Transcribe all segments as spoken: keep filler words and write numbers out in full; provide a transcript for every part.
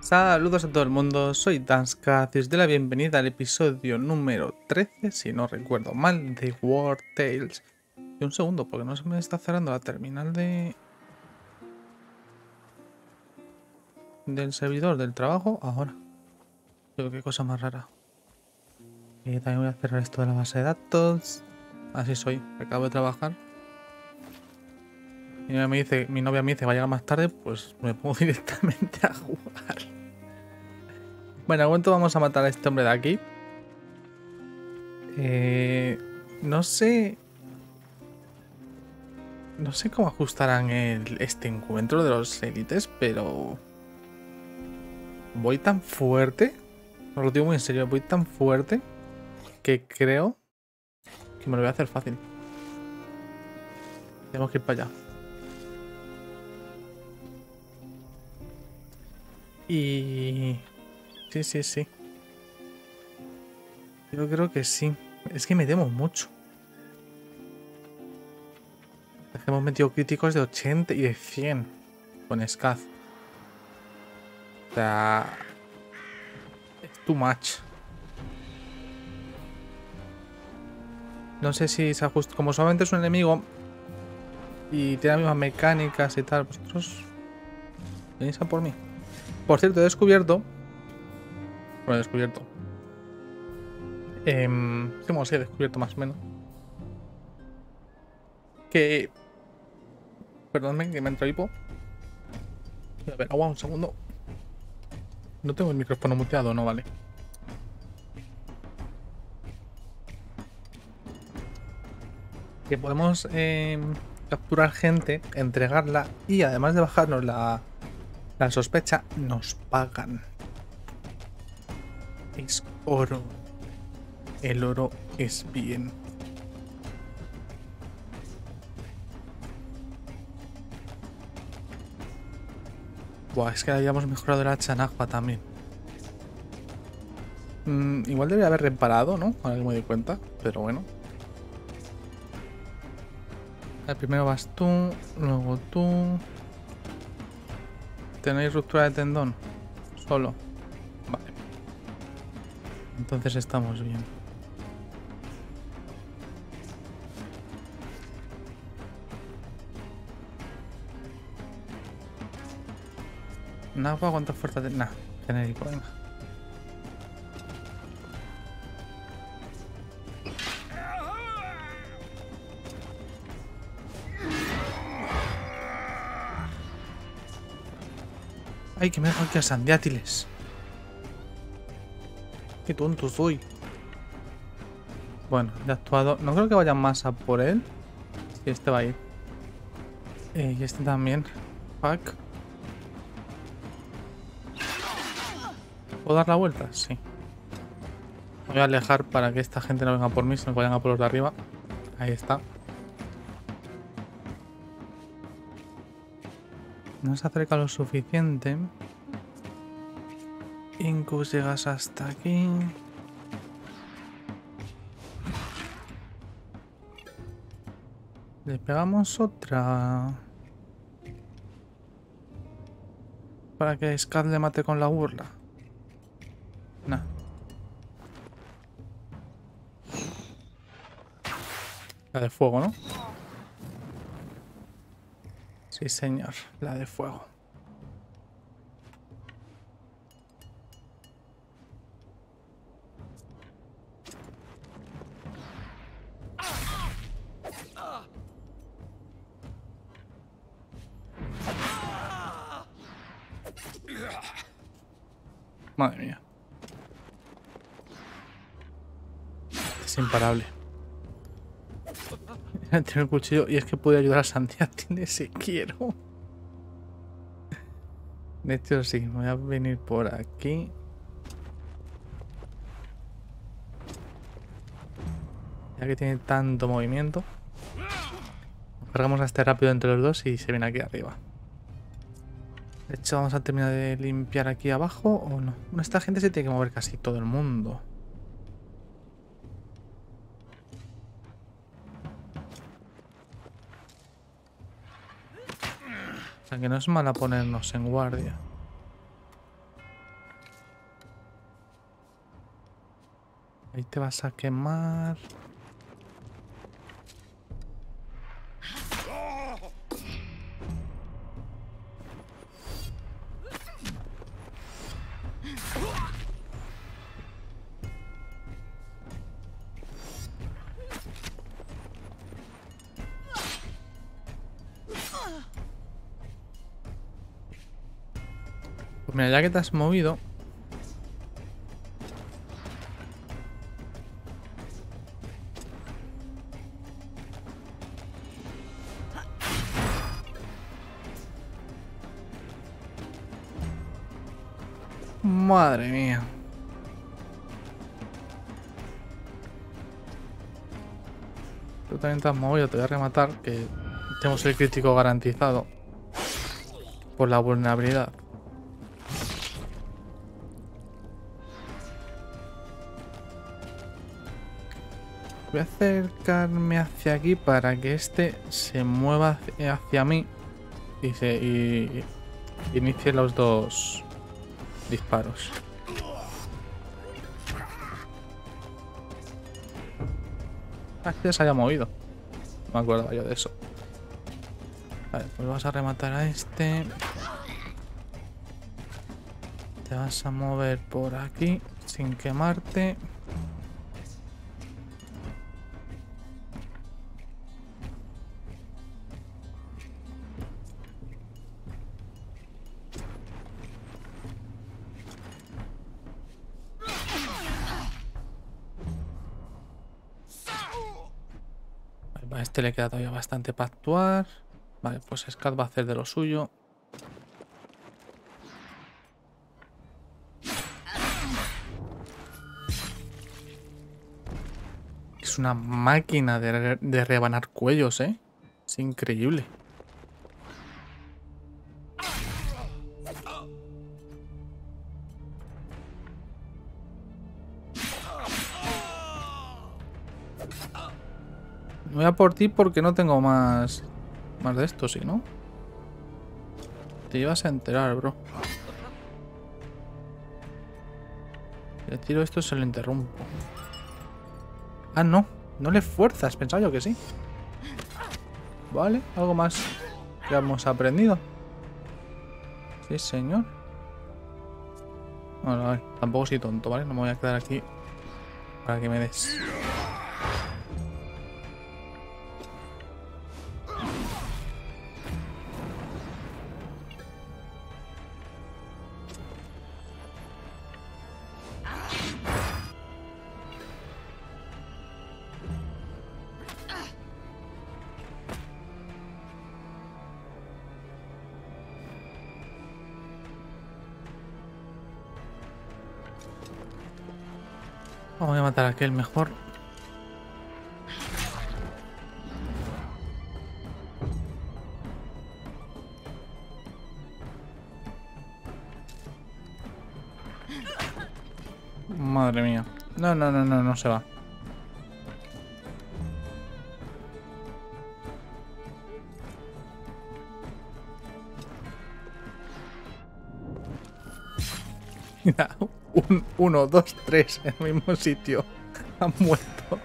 Saludos a todo el mundo, soy Danska, os doy la bienvenida al episodio número trece, si no recuerdo mal, de War Tales. Y un segundo, porque no se me está cerrando la terminal de... del servidor del trabajo ahora. Pero qué cosa más rara. Y también voy a cerrar esto de la base de datos. Así soy, acabo de trabajar. Mi novia me dice, mi novia me dice va a llegar más tarde, pues me pongo directamente a jugar. Bueno, al momento vamos a matar a este hombre de aquí. Eh, no sé... No sé cómo ajustarán el, este encuentro de los élites, pero... Voy tan fuerte, os lo digo muy en serio, voy tan fuerte que creo que me lo voy a hacer fácil. Tenemos que ir para allá. Y... Sí, sí, sí. Yo creo que sí. Es que me temo mucho. Hemos metido críticos de ochenta y de cien con Scaz. O sea... Es too much. No sé si se ajusta... Como solamente es un enemigo y tiene las mismas mecánicas y tal, vosotros venís a por mí. Por cierto, he descubierto... Bueno, he descubierto... Eh, sí, bueno, sí, he descubierto más o menos. Que... Perdónme, que me entró hipo. A ver, agua, un segundo. No tengo el micrófono muteado, no vale. Que podemos eh, capturar gente, entregarla y además de bajarnos la, la sospecha, nos pagan. Es oro. El oro es bien. Buah, es que habíamos mejorado la hacha en agua también. Mm, igual debería haber reparado, ¿no? Ahora que me doy cuenta, pero bueno. El primero vas tú, luego tú. ¿Tenéis ruptura de tendón? Solo. Vale. Entonces estamos bien. Nagua, ¿cuánta fuerza tiene? Nah, genérico, venga. Ay, que me dejo aquí a Sandiátiles. Qué tonto soy. Bueno, ya he actuado. No creo que vayan más a por él. Sí, este va a ir. Eh, y este también. Fuck. ¿Puedo dar la vuelta? Sí. Me voy a alejar para que esta gente no venga por mí, sino que vayan a por los de arriba. Ahí está. No se acerca lo suficiente. Incus, llegas hasta aquí. Le pegamos otra. Para que Scaz le mate con la burla. Nah. La de fuego, ¿no? Sí, señor. La de fuego. Madre mía. Es imparable. Tiene el cuchillo y es que puede ayudar a Santiago si quiero. De hecho, sí, voy a venir por aquí. Ya que tiene tanto movimiento. Cargamos a este rápido entre los dos y se viene aquí arriba. De hecho, vamos a terminar de limpiar aquí abajo o no. Bueno, esta gente se tiene que mover casi todo el mundo. O sea que no es mala ponernos en guardia. te vas a quemar. Pues mira, ya que te has movido... Madre mía. Tú también te has movido, te voy a rematar, que tenemos el crítico garantizado por la vulnerabilidad. Voy a acercarme hacia aquí para que este se mueva hacia mí y, se, y, y inicie los dos disparos. Ah, ya se haya movido. No me acuerdo yo de eso. Vale, pues vas a rematar a este. Te vas a mover por aquí sin quemarte. A este le queda todavía bastante para actuar. Vale, pues Scat va a hacer de lo suyo. Es una máquina de, de rebanar cuellos, ¿eh? Es increíble. Voy a por ti porque no tengo más... Más de esto, sí, ¿no? Te ibas a enterar, bro. Le tiro esto y se lo interrumpo. Ah, no. No le fuerzas. Pensaba yo que sí. Vale, algo más que hemos aprendido. Sí, señor. Bueno, a ver, tampoco soy tonto, ¿vale? No me voy a quedar aquí para que me des. Voy a matar a aquel mejor. Madre mía. No, no, no, no, no se va. Mira, un, uno, dos, tres en el mismo sitio. Han muerto.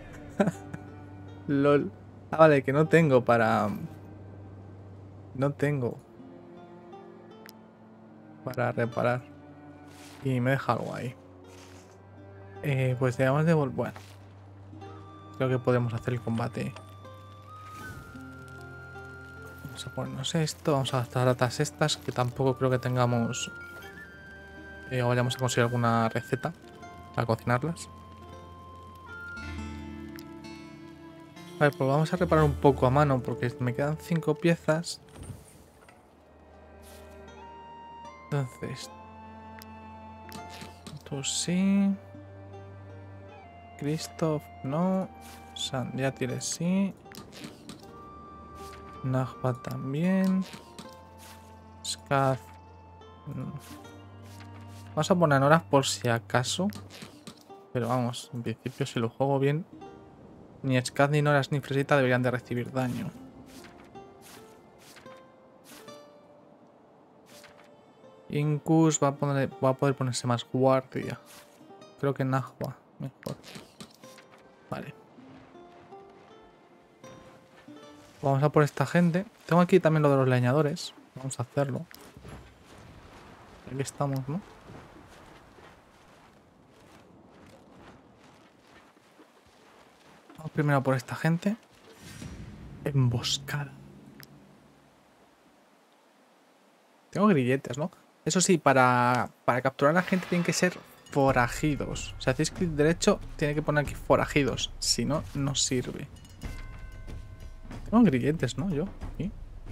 LOL. Ah, vale, que no tengo para... No tengo para reparar. Y me deja algo ahí. Eh, pues digamos de... Bueno. Creo que podemos hacer el combate. Vamos a ponernos esto. Vamos a gastar ratas estas. Que tampoco creo que tengamos... Eh, o vayamos a conseguir alguna receta para cocinarlas. A ver, pues vamos a reparar un poco a mano. Porque me quedan cinco piezas. Entonces... Tú sí... Christoph no. Sandiatire sí. Najwa también. Skaz. No. Vamos a poner horas por si acaso. Pero vamos, en principio si lo juego bien, ni Skaz, ni Noras, ni Fresita deberían de recibir daño. Incus va a, poner, va a poder ponerse más guardia. Creo que Najwa. mejor. Vale. Vamos a por esta gente. Tengo aquí también lo de los leñadores. Vamos a hacerlo. Aquí estamos, ¿no? Vamos primero a por esta gente. Emboscada. Tengo grilletes, ¿no? Eso sí, para, para capturar a la gente tienen que ser forajidos. Si hacéis clic derecho, tiene que poner aquí forajidos. Si no, no sirve. Tengo grilletes, ¿no? Yo, aquí.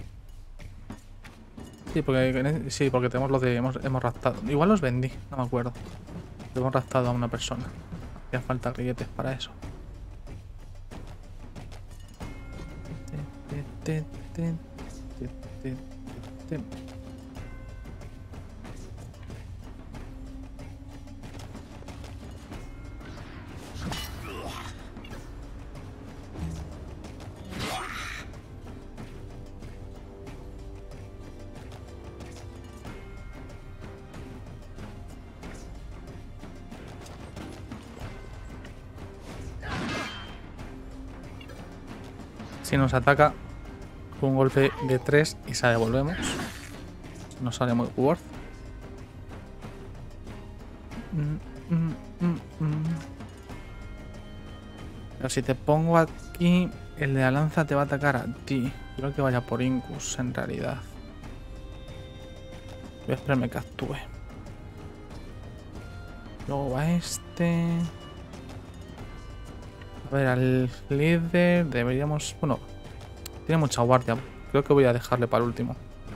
Sí, porque, sí, porque tenemos los de... Hemos, hemos raptado. Igual los vendí, no me acuerdo. Hemos raptado a una persona. Hacía falta grilletes para eso. Te, te, te, te, te, te. Si nos ataca un golpe de tres y se la devolvemos, nos sale muy worth. Mm, mm, mm, mm. Pero si te pongo aquí, el de la lanza te va a atacar a ti. Creo que vaya por Incus en realidad. Voy a esperarme que actúe. Luego va este. A ver, al líder deberíamos... Bueno, tiene mucha guardia. Creo que voy a dejarle para el último.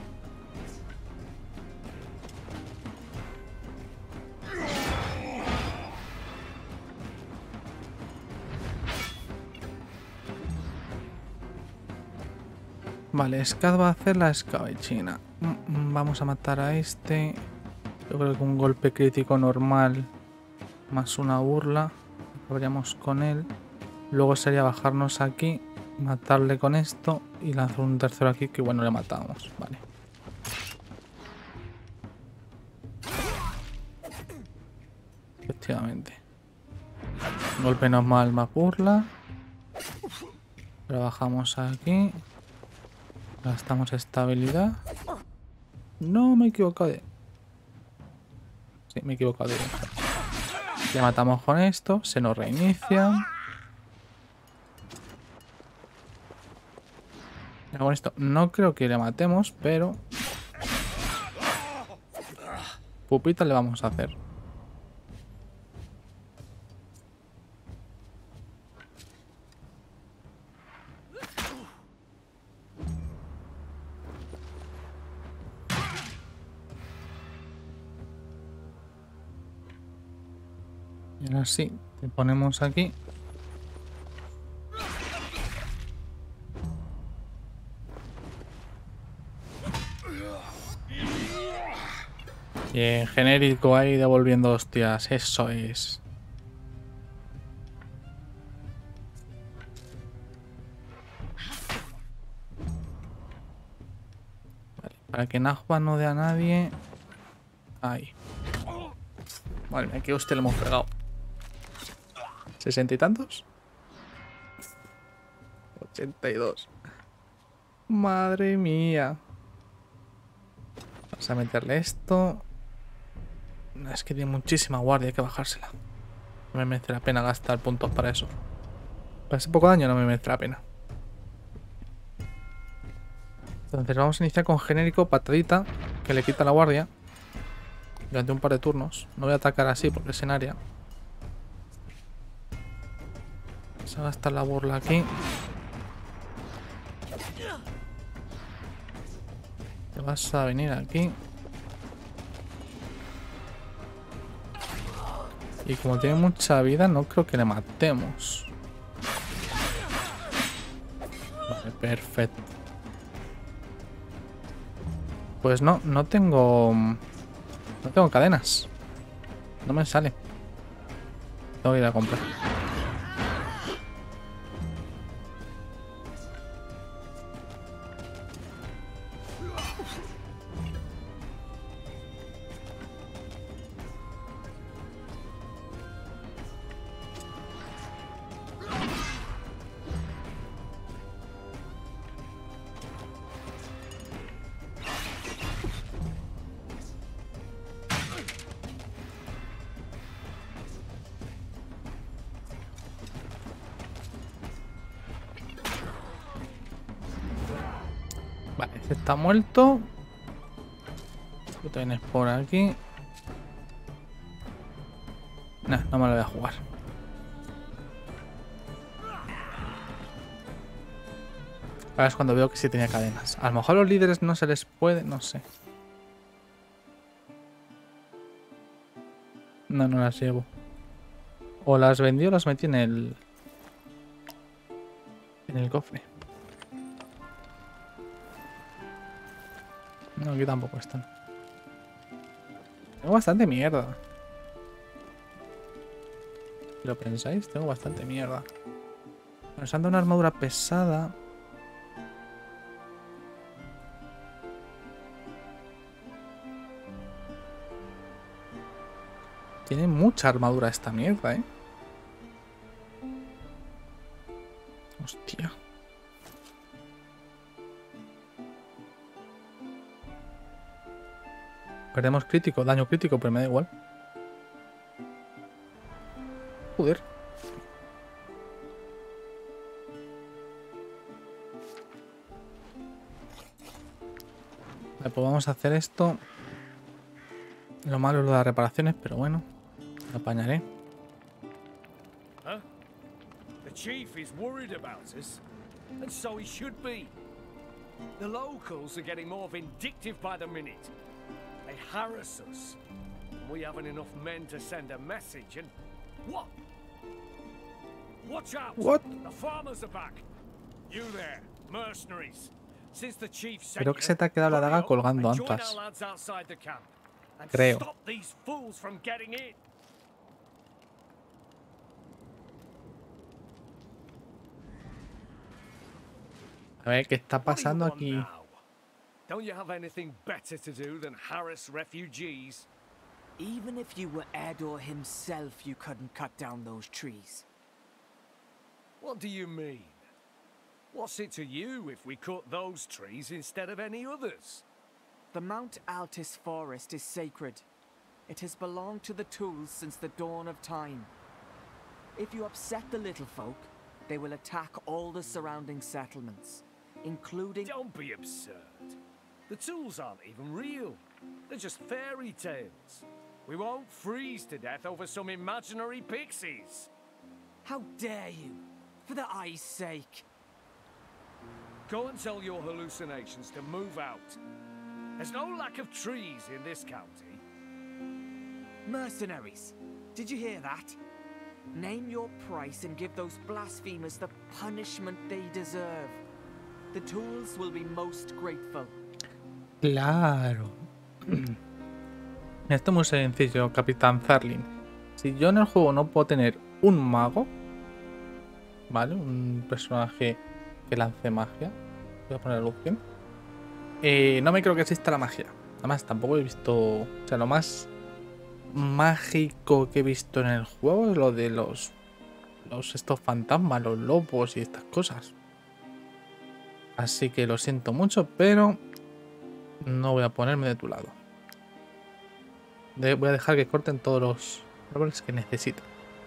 Vale, Scad va a hacer la escabechina. Vamos a matar a este. Yo creo que un golpe crítico normal más una burla. Acabaríamos con él. Luego sería bajarnos aquí, matarle con esto y lanzar un tercero aquí que bueno, le matamos. Vale. Efectivamente. Golpe normal más burla. Trabajamos aquí. Gastamos estabilidad. No, me he equivocado de... Sí, me he equivocado de... Le matamos con esto. Se nos reinicia. Con esto no creo que le matemos, pero... Pupita le vamos a hacer. Y ahora sí, te ponemos aquí. Bien, genérico ahí devolviendo hostias, eso es. Vale, para que Najwa no dé a nadie. Ahí. Vale, aquí a usted le hemos pegado. ¿Sesenta y tantos? Ochenta y dos. Madre mía. Vamos a meterle esto. Es que tiene muchísima guardia, hay que bajársela. No me merece la pena gastar puntos para eso. Para ese poco daño no me merece la pena. Entonces vamos a iniciar con genérico patadita, que le quita la guardia. Durante un par de turnos. No voy a atacar así porque es en área. Vamos a gastar la burla aquí. Te vas a venir aquí. Y como tiene mucha vida, no creo que le matemos. Vale, perfecto. Pues no, no tengo... No tengo cadenas. No me sale. Tengo que ir a comprar. Vale, este está muerto. Tú tienes por aquí. Nah, no me lo voy a jugar. Ahora es cuando veo que sí tenía cadenas. A lo mejor a los líderes no se les puede, no sé. No, no las llevo. O las vendí o las metí en el... En el cofre. No, aquí tampoco están. Tengo bastante mierda. Si lo pensáis, tengo bastante mierda. Nos han dado una armadura pesada. Tiene mucha armadura esta mierda, ¿eh? Hostia. Perdemos crítico, daño crítico, pero me da igual. Joder. Vale, pues vamos a hacer esto. Lo malo es lo de las reparaciones, pero bueno. Lo apañaré. Huh? The chief is worried about us, and so he should be. The locals are getting more vindictive by the minute. They harass us. We haven't enough men to send a message, and what? Watch out! What? The farmers are back. You there, mercenaries. Since the chief sent Creo que se te ha quedado la daga colgando antes. Creo. Stop these fools from getting in. A ver qué está pasando What do you aquí. want now? Don't you have anything better to do than harass refugees? Even if you were Eador himself, you couldn't cut down those trees. What do you mean? What's it to you if we cut those trees instead of any others? The Mount Altis forest is sacred. It has belonged to the Tools since the dawn of time. If you upset the little folk, they will attack all the surrounding settlements, including... Don't be absurd. The Tools aren't even real. They're just fairy tales. We won't freeze to death over some imaginary pixies. How dare you? For the eye's sake. Go and tell your hallucinations to move out. There's no lack of trees in this county. Mercenaries, did you hear that? Name your price and give those blasphemers the punishment they deserve. The Tools will be most grateful. Claro. Esto es muy sencillo, Capitán Zarlin. Si yo en el juego no puedo tener un mago, ¿vale? Un personaje que lance magia. Voy a poner luz bien. Eh, no me creo que exista la magia. Además, tampoco he visto... O sea, lo más mágico que he visto en el juego es lo de los... Los estos fantasmas, los lobos y estas cosas. Así que lo siento mucho, pero... No voy a ponerme de tu lado. De- voy a dejar que corten todos los árboles que necesitan.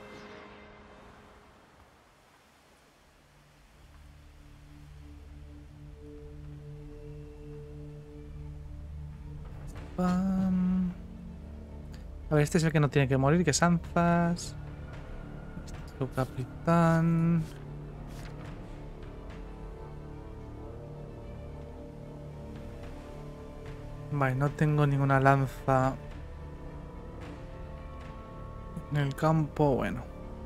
Pam. A ver, este es el que no tiene que morir, que es Anzas. Este es su capitán. Vale, no tengo ninguna lanza en el campo. Bueno.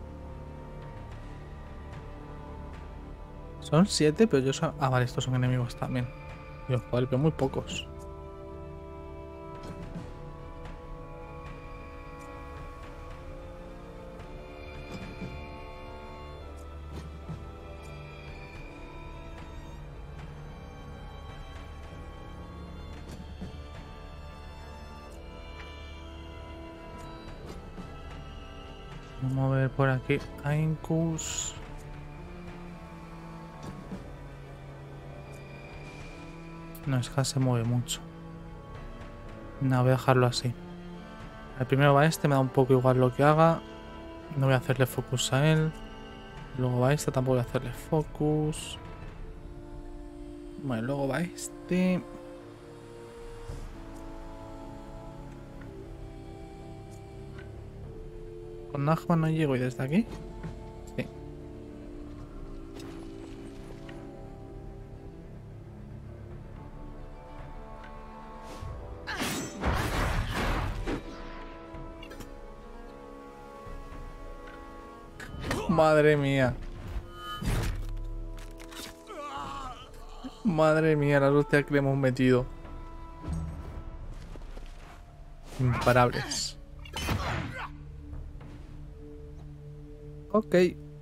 Son siete, pero yo son... Ah, vale, estos son enemigos también. Dios, joder, pero muy pocos. Vamos a ver por aquí a Incus. No, es que se mueve mucho. No, voy a dejarlo así. El primero va este, me da un poco igual lo que haga. No voy a hacerle focus a él. Luego va este, tampoco voy a hacerle focus. Bueno, luego va este. Con Najma no llego y desde aquí. Sí. Madre mía. Madre mía, la hostia que le hemos metido. Imparables. Ok.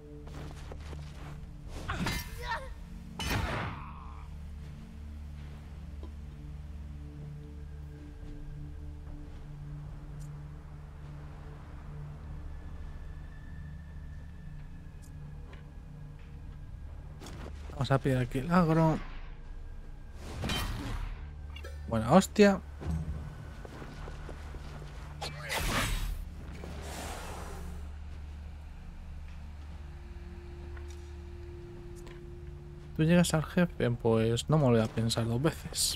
Vamos a pillar aquí el agro. Buena hostia. Tú llegas al jefe, pues no me lo voy a pensar dos veces.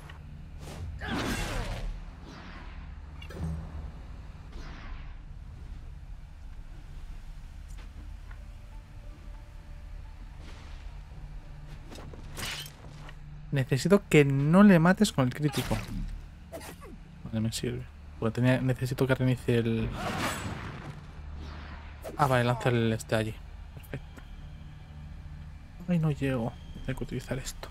Necesito que no le mates con el crítico. Vale, me sirve. Porque tenía, necesito que reinicie el... Ah, vale, lanza el este allí. Perfecto. Ay, no llego. Tengo que utilizar esto.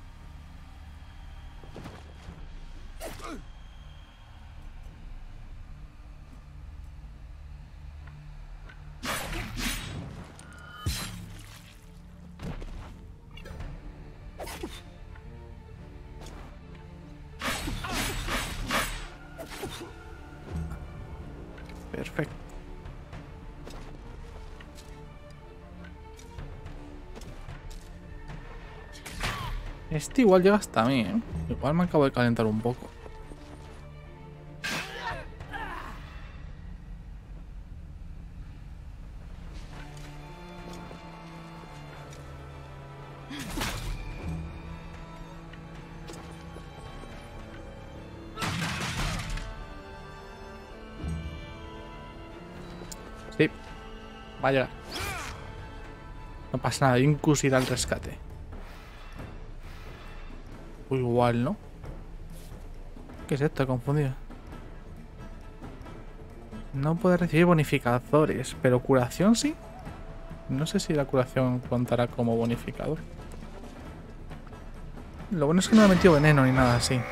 Perfecto. Este igual llega hasta mí, ¿eh? Igual me acabo de calentar un poco. Sí, va a llegar. No pasa nada, Incus irá al rescate. O igual, ¿no? ¿Qué es esto? He confundido. No puede recibir bonificadores, pero curación sí. No sé si la curación contará como bonificador. Lo bueno es que no me ha metido veneno ni nada así.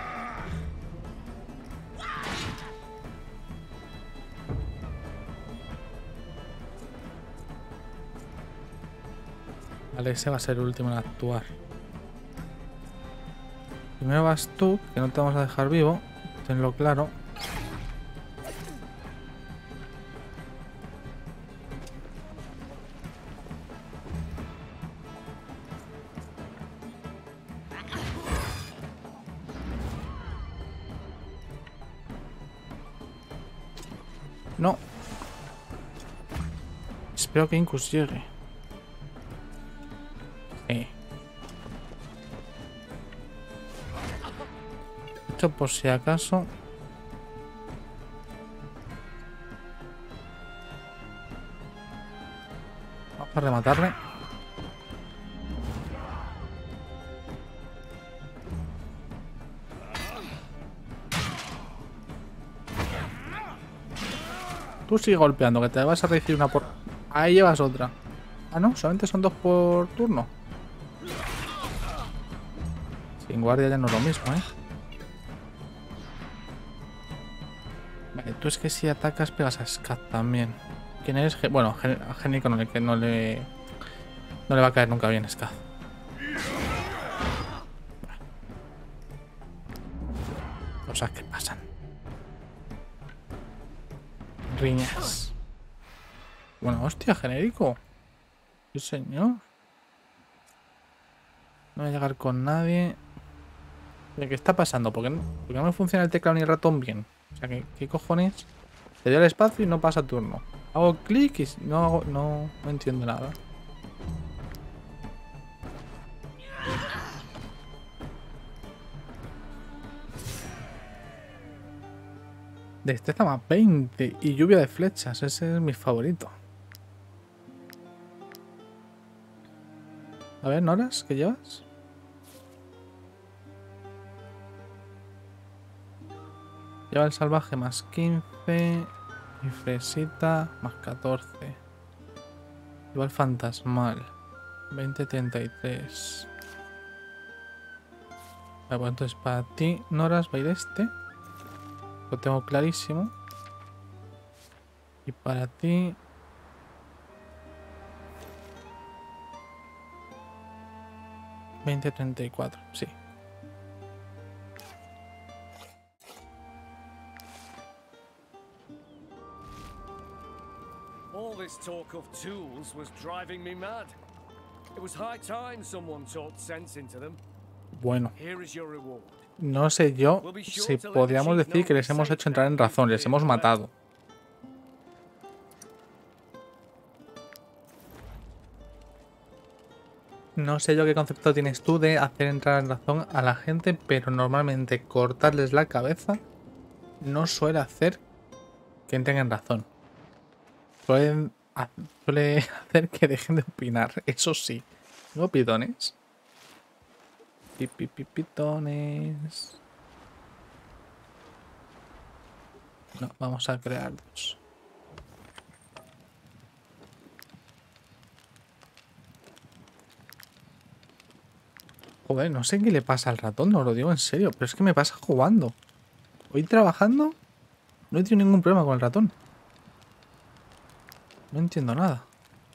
Vale, ese va a ser el último en actuar. Primero vas tú, que no te vamos a dejar vivo. Tenlo claro. No. Espero que Incus llegue. Sí. Esto por si acaso. Vamos a rematarle. Tú sigue golpeando, que te vas a recibir una por... Ahí llevas otra. Ah, no, solamente son dos por turno. Sin guardia ya no es lo mismo, ¿eh? Vale, tú es que si atacas pegas a Scat también. ¿Quién eres? Ge bueno, a Génico no le, no le... No le va a caer nunca bien Scat. Cosas que pasan. Riñas. Bueno, hostia, genérico. Sí, señor. No voy a llegar con nadie. ¿Qué está pasando? ¿Por qué no, por qué no me funciona el teclado ni el ratón bien? O sea, ¿qué, qué cojones? Le doy al espacio y no pasa turno. Hago clic y no, hago, no, no entiendo nada. Destreza más veinte y lluvia de flechas. Ese es mi favorito. A ver, Noras, ¿qué llevas? Lleva el salvaje más quince y fresita más catorce. Lleva el fantasmal. veinte, treinta y tres. Vale, pues entonces para ti, Noras, va a ir este. Lo tengo clarísimo. Y para ti... veinte, treinta y cuatro, sí. All this talk of tools was driving me mad. It was high time someone talked sense into them. Bueno. Here is your reward. No sé yo si podríamos decir que les hemos hecho entrar en razón, les hemos matado. No sé yo qué concepto tienes tú de hacer entrar en razón a la gente, pero normalmente cortarles la cabeza no suele hacer que entren en razón. Suele, suele hacer que dejen de opinar, eso sí. ¿No, pitones? Pipipitones. No, vamos a crear dos. Joder, no sé qué le pasa al ratón, no lo digo en serio, pero es que me pasa jugando. Hoy trabajando no he tenido ningún problema con el ratón. No entiendo nada.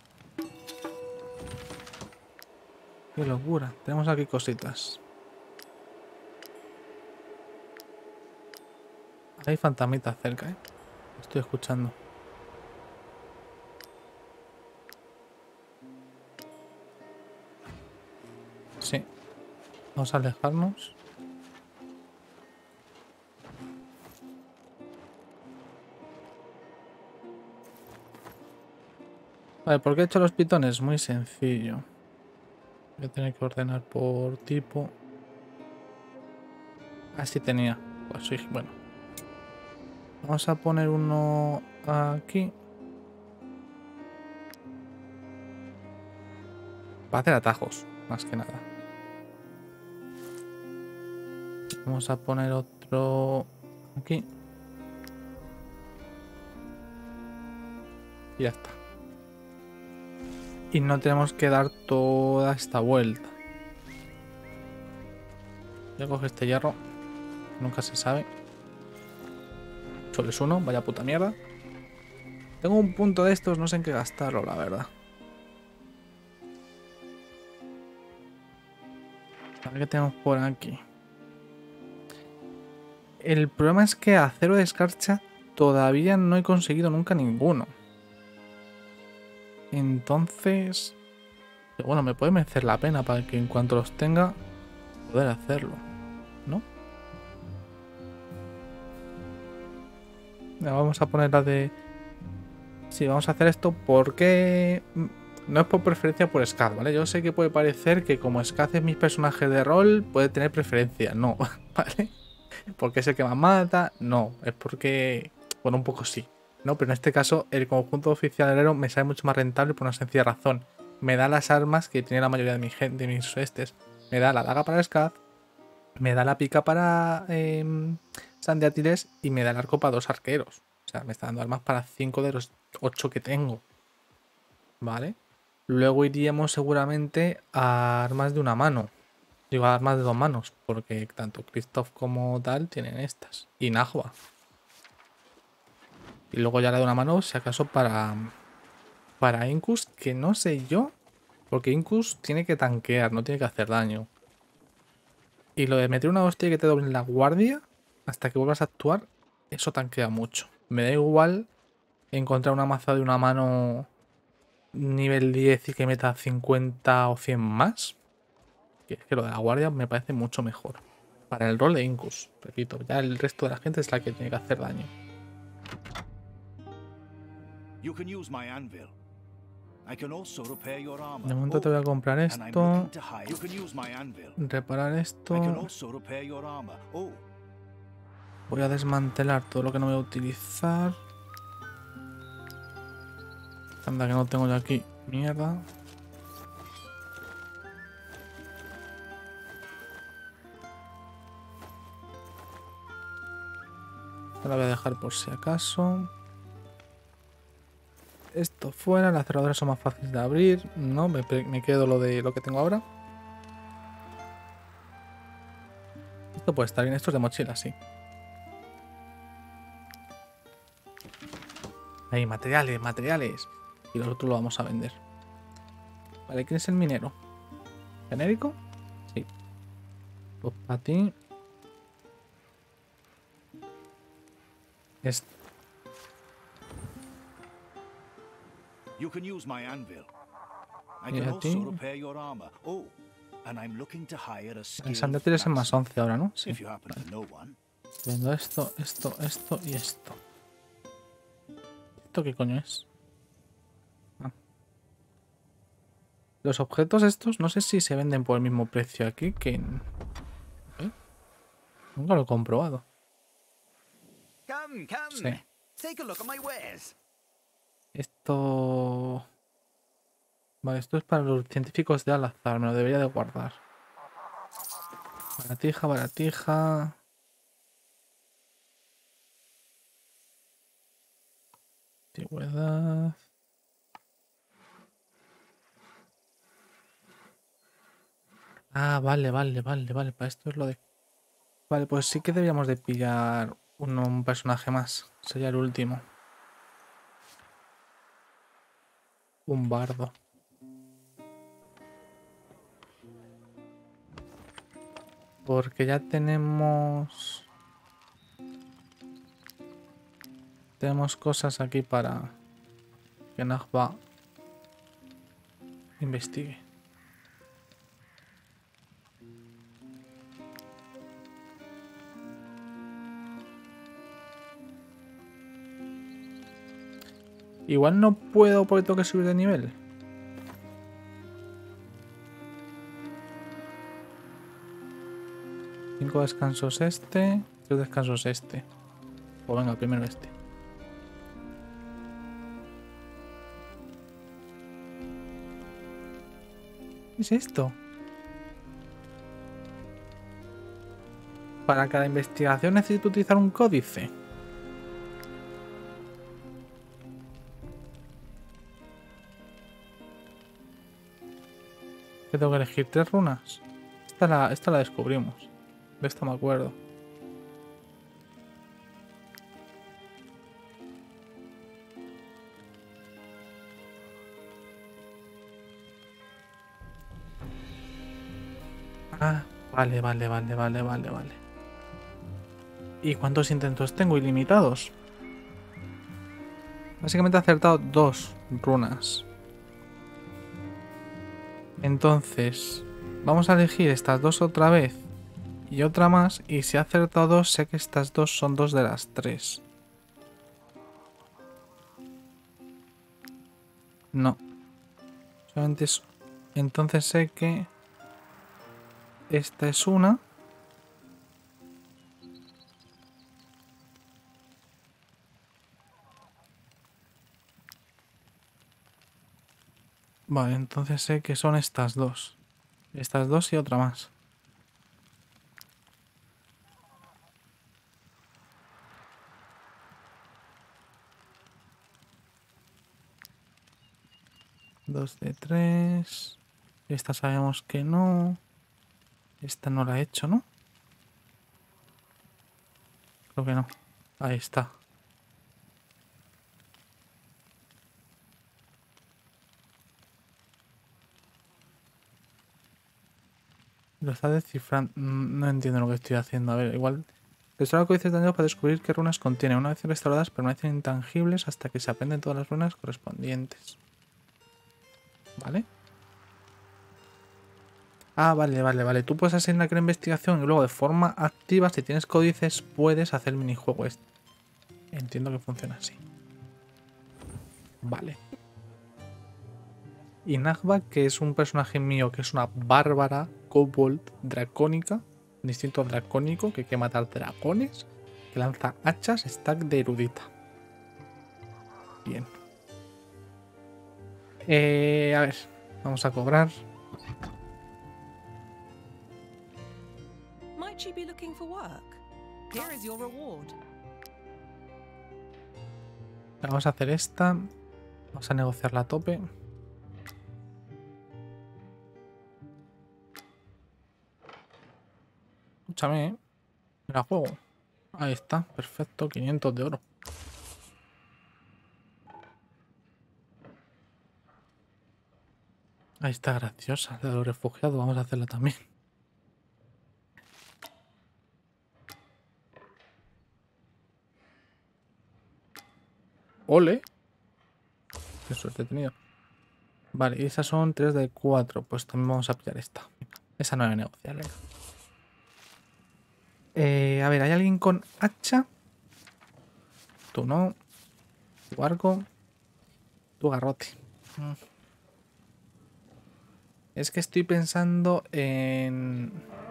Qué locura. Tenemos aquí cositas. Hay fantasmitas cerca, ¿eh? Estoy escuchando. Sí. Vamos a alejarnos. Vale, ¿por qué he hecho los pitones? Muy sencillo. Voy a tener que ordenar por tipo. Así tenía. Pues sí, bueno. Vamos a poner uno aquí. Para hacer atajos, más que nada. Vamos a poner otro aquí. Y ya está. Y no tenemos que dar toda esta vuelta. Voy a coger este hierro. Nunca se sabe. Solo es uno, vaya puta mierda. Tengo un punto de estos, no sé en qué gastarlo, la verdad. A ver qué tenemos por aquí. El problema es que acero de escarcha todavía no he conseguido nunca ninguno. Entonces... Bueno, me puede merecer la pena para que en cuanto los tenga, poder hacerlo, ¿no? Vamos a poner la de... Sí, vamos a hacer esto porque... No es por preferencia por Scaz, ¿vale? Yo sé que puede parecer que como Scaz es mi personaje de rol, puede tener preferencia. No, ¿vale? Porque es el que más mata. No, es porque... Bueno, un poco sí, ¿no? Pero en este caso el conjunto oficial del héroe me sale mucho más rentable por una sencilla razón. Me da las armas que tiene la mayoría de, mi gente, de mis estes. Me da la daga para Scaz, me da la pica para eh, Sandiátiles y me da el arco para dos arqueros. O sea, me está dando armas para cinco de los ocho que tengo. ¿Vale? Luego iríamos seguramente a armas de una mano. Digo, a armas de dos manos, porque tanto Christoph como tal tienen estas. Y Najwa. Y luego ya la de una mano, si acaso, para... Para Incus, que no sé yo. Porque Incus tiene que tanquear, no tiene que hacer daño. Y lo de meter una hostia y que te doblen la guardia hasta que vuelvas a actuar, eso tanquea mucho. Me da igual encontrar una maza de una mano nivel diez y que meta cincuenta o cien más. Que es que lo de la guardia me parece mucho mejor. Para el rol de Incus, repito, ya el resto de la gente es la que tiene que hacer daño. De momento te voy a comprar esto. Reparar esto. Voy a desmantelar todo lo que no voy a utilizar. Anda que no tengo yo aquí. Mierda. Esta la voy a dejar por si acaso. Esto fuera. Las cerraduras son más fáciles de abrir. No, me, me quedo lo de lo que tengo ahora. Esto puede estar bien. Esto es de mochila, sí. Ahí, materiales, materiales. Y lo otro lo vamos a vender. Vale, ¿quién es el minero? ¿Genérico? Sí. Pues para ti. Este. You can use my anvil. I Y can a also ti. repair your armor. Oh, and I'm looking to hire a El skilled Sander tienes en más blacksmith, once ahora, ¿no? Sí. if you happen to know one. Vendo esto, esto, esto y esto. ¿Esto qué coño es? Ah. Los objetos estos no sé si se venden por el mismo precio aquí que en... ¿Eh? Nunca lo he comprobado. Come, come. Sí. Take a look at my wares. Esto... Vale, esto es para los científicos de Al-Azhar. Me lo debería de guardar. Baratija, baratija... Antigüedad... Ah, vale, vale, vale, vale. Para esto es lo de... Vale, pues sí que deberíamos de pillar un, un personaje más. Sería el último. Un bardo. Porque ya tenemos... Tenemos cosas aquí para que Najba investigue. Igual no puedo porque tengo que subir de nivel. Cinco descansos este, tres descansos este. Pues venga, primero este. ¿Qué es esto? Para cada investigación necesito utilizar un códice. ¿Qué tengo que elegir? ¿Tres runas? Esta la, esta la descubrimos. De esta me acuerdo. Ah, vale, vale, vale, vale, vale, vale. ¿Y cuántos intentos tengo? Ilimitados. Básicamente he acertado dos runas. Entonces, vamos a elegir estas dos otra vez y otra más. Y si he acertado dos, sé que estas dos son dos de las tres. No. Solamente es... Entonces sé que... Esta es una. Vale, entonces sé que son estas dos. Estas dos y otra más. Dos de tres. Esta sabemos que no. Esta no la he hecho, ¿no? Creo que no. Ahí está. Lo está descifrando. No entiendo lo que estoy haciendo. A ver, igual... Restaurar códices dañados para descubrir qué runas contiene. Una vez restauradas permanecen intangibles hasta que se aprenden todas las runas correspondientes. ¿Vale? Ah, vale, vale, vale. Tú puedes hacer una investigación y luego de forma activa, si tienes códices, puedes hacer el minijuego este. Entiendo que funciona así. Vale. Y Najba, que es un personaje mío, que es una bárbara kobold dracónica, un instinto dracónico, que quiere matar dragones, que lanza hachas, stack de erudita. Bien. Eh, a ver, vamos a cobrar. Might you be looking for work? Here is your reward. Vamos a hacer esta. Vamos a negociarla a tope. Escúchame, ¿eh? Me la juego. Ahí está, perfecto, quinientos de oro. Ahí está, graciosa, la de los refugiados. Vamos a hacerla también. ¡Ole! Qué suerte he tenido. Vale, y esas son tres de cuatro. Pues también vamos a pillar esta. Esa no voy a negociar, venga. Eh, a ver, ¿hay alguien con hacha? Tú no. Tu arco. Tu garrote. Mm. Es que estoy pensando en...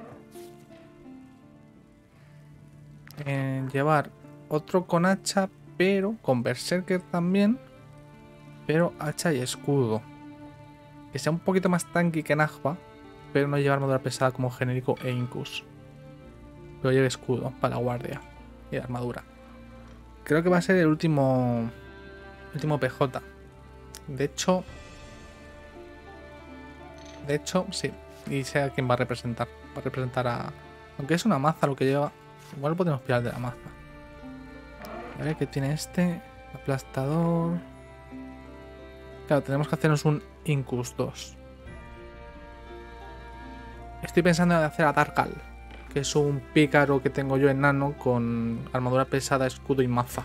En llevar otro con hacha, pero con berserker también. Pero hacha y escudo. Que sea un poquito más tanky que Najwa, pero no llevar armadura pesada como genérico e Incus. Pero lleve escudo para la guardia y armadura. Creo que va a ser el último último P J. De hecho, de hecho, sí. Y sé a quién va a representar. Va a representar a... Aunque es una maza lo que lleva, igual podemos pillar de la maza. A ver qué tiene este. Aplastador. Claro, tenemos que hacernos un Incus dos. Estoy pensando en hacer a Darkal, que es un pícaro que tengo yo enano con armadura pesada, escudo y maza.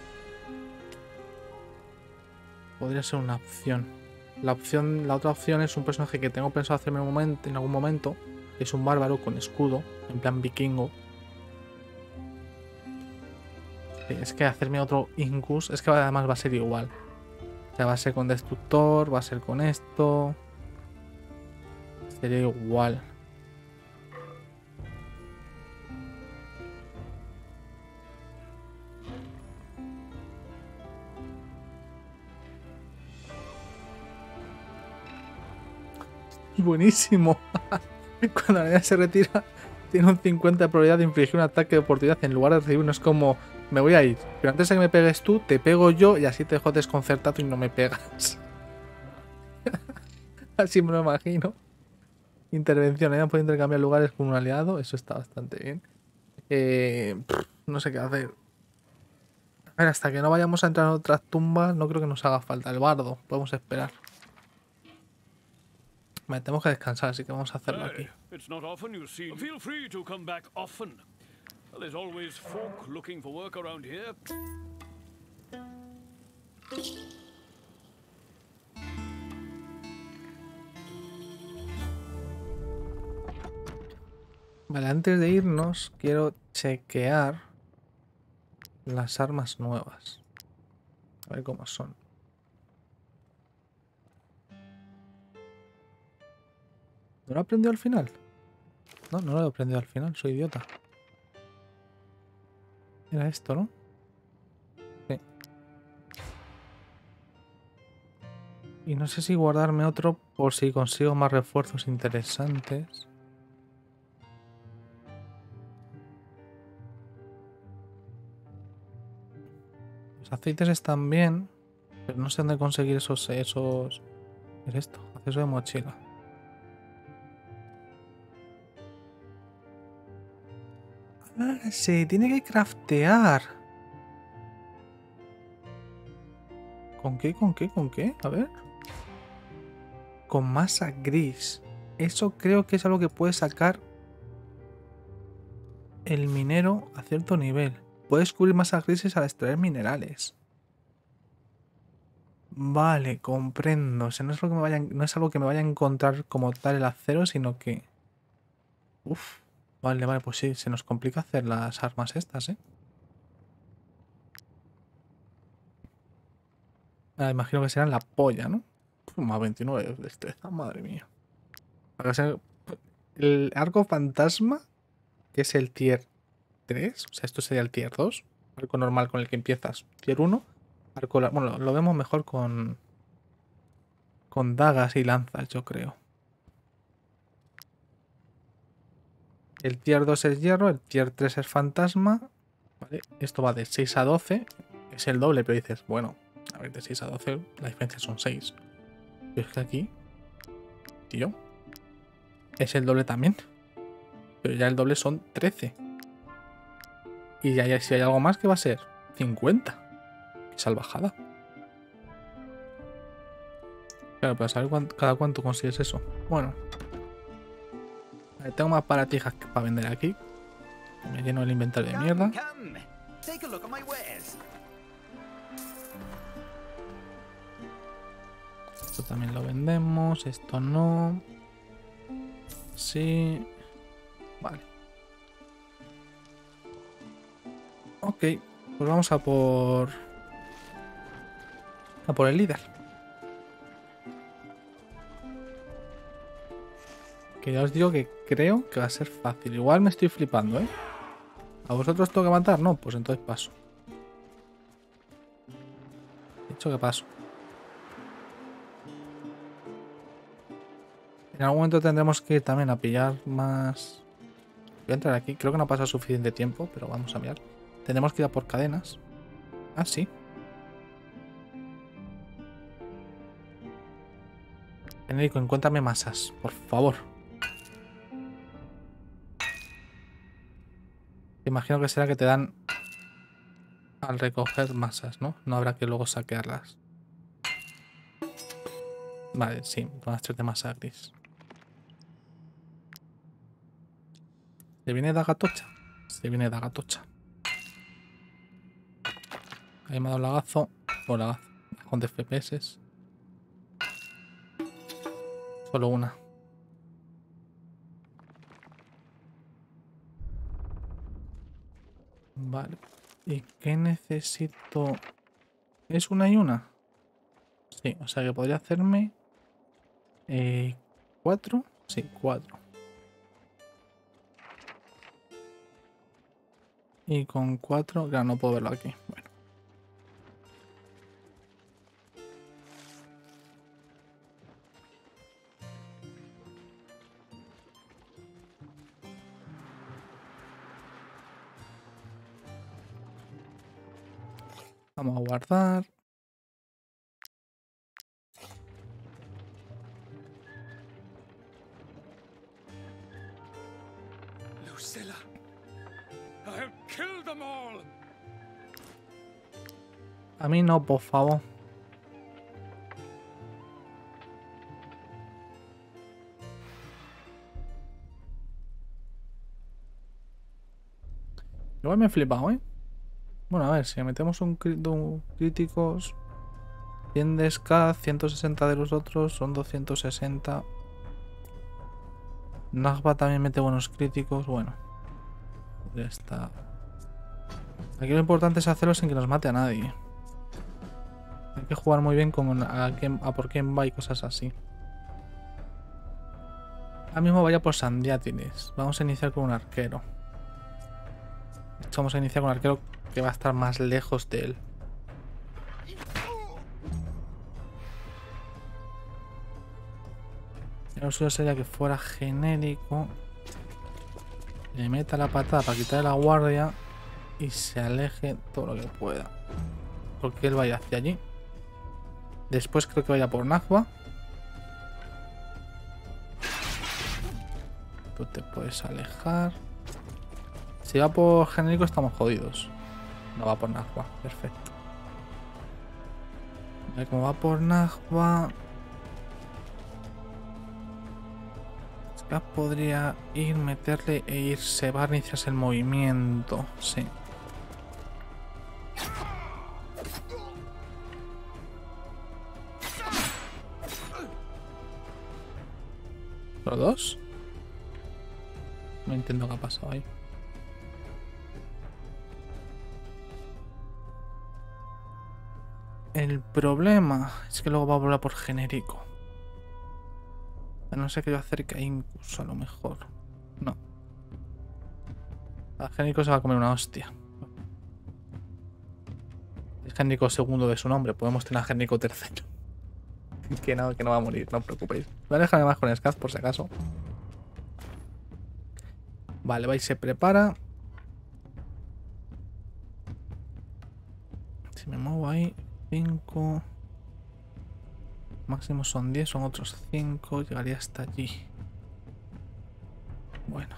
Podría ser una opción. La opción, la otra opción es un personaje que tengo pensado hacerme en, un momento, en algún momento. Que es un bárbaro con escudo, en plan vikingo. Es que hacerme otro Incus, es que además va a ser igual. O sea, va a ser con destructor, va a ser con esto. Sería igual. Buenísimo. Cuando la niña se retira, tiene un cincuenta de probabilidad de infligir un ataque de oportunidad en lugar de recibir uno. Es como, me voy a ir, pero antes de que me pegues tú, te pego yo y así te dejo desconcertado y no me pegas. Así me lo imagino. Intervención, ¿eh? Puede intercambiar lugares con un aliado, eso está bastante bien. Eh, no sé qué hacer. A ver, hasta que no vayamos a entrar en otras tumbas, no creo que nos haga falta el bardo. Podemos esperar. Vale, tenemos que descansar, así que vamos a hacerlo aquí. It's not often you see. Feel free to come back often. There's always folk looking for work around here. Vale, antes de irnos, quiero chequear las armas nuevas. A ver cómo son. ¿No lo he aprendido al final? No, no lo he aprendido al final, soy idiota. Era esto, ¿no? Sí. Y no sé si guardarme otro por si consigo más refuerzos interesantes. Los aceites están bien, pero no sé dónde conseguir esos... esos... ¿Qué es esto? Acceso de mochila. Ah, se tiene que craftear. ¿Con qué? ¿Con qué? ¿Con qué? A ver. Con masa gris. Eso creo que es algo que puede sacar el minero a cierto nivel. Puede descubrir masas grises al extraer minerales. Vale, comprendo. O sea, no es algo que me vaya, no es algo que me vaya a encontrar como tal el acero, sino que... Uf. Vale, vale, pues sí, se nos complica hacer las armas estas, ¿eh? Ah, imagino que serán la polla, ¿no? Uf, más veintinueve de destreza, madre mía. Para ser el arco fantasma, que es el tier tres. O sea, esto sería el tier dos. Arco normal con el que empiezas. Tier uno. Arco, bueno, lo vemos mejor con... Con dagas y lanzas, yo creo. El tier dos es hierro, el tier tres es fantasma. Vale, esto va de seis a doce. Es el doble, pero dices, bueno, a ver, de seis a doce la diferencia son seis. Pero es que aquí, tío, es el doble también. Pero ya el doble son trece. Y ya, si hay algo más, ¿qué va a ser? cincuenta. Qué salvajada. Claro, pero saber cuánto, cada cuánto consigues eso. Bueno. Vale, tengo más baratijas que para vender aquí. Me lleno el inventario de mierda. Come, come. Take a look at my wares. Esto también lo vendemos. Esto no. Sí. Vale. Ok. Pues vamos a por... A por el líder. Que ya os digo que creo que va a ser fácil. Igual me estoy flipando, ¿eh? ¿A vosotros tengo que matar? No, pues entonces paso. He dicho que paso. En algún momento tendremos que ir también a pillar más... Voy a entrar aquí. Creo que no pasa suficiente tiempo, pero vamos a mirar. Tendremos que ir a por cadenas. Ah, sí. Enrico, encuéntrame masas, por favor. Imagino que será que te dan al recoger masas, ¿no? No habrá que luego saquearlas. Vale, sí, van a ser de masa gris. ¿Se viene Dagatocha? Se viene Dagatocha. Ahí me ha dado lagazo. O lagazo. Con de F P S. Solo una. Vale. ¿Y qué necesito? ¿Es una y una? Sí, o sea que podría hacerme... Eh, ¿Cuatro? Sí, cuatro. Y con cuatro... Claro, no puedo verlo aquí. Bueno. Vamos a guardar. Lucilla, I have killed them all. A mí no, por favor. Igual me he flipado, ¿eh? Bueno, a ver, si metemos un, un críticos, cien de S K, ciento sesenta de los otros, son doscientos sesenta. Nagba también mete buenos críticos, bueno. Ya está. Aquí lo importante es hacerlo sin que nos mate a nadie. Hay que jugar muy bien con a, a por quién va y cosas así. Ahora mismo vaya por Sandiátiles. Vamos a iniciar con un arquero. De hecho, vamos a iniciar con un arquero que va a estar más lejos de él. Lo suyo sería que fuera genérico. Le meta la patada para quitarle la guardia y se aleje todo lo que pueda. Porque él vaya hacia allí. Después creo que vaya por Nagba. Tú te puedes alejar. Si va por genérico estamos jodidos. No va por Nagba, perfecto. A ver cómo va por Nagba. Ska podría ir, meterle e irse. Va a iniciarse el movimiento, sí. ¿Los dos? No entiendo qué ha pasado ahí. El problema es que luego va a volver por genérico. A no ser que yo acerque a Incus a lo mejor. No. A Génico se va a comer una hostia. Es Génico segundo de su nombre. Podemos tener a Génico tercero. Que no, que no va a morir, no os preocupéis. Voy a dejarme más con Scaz por si acaso. Vale, vais, se prepara. Si me muevo ahí, cinco. Máximo son diez, son otros cinco. Llegaría hasta allí. Bueno.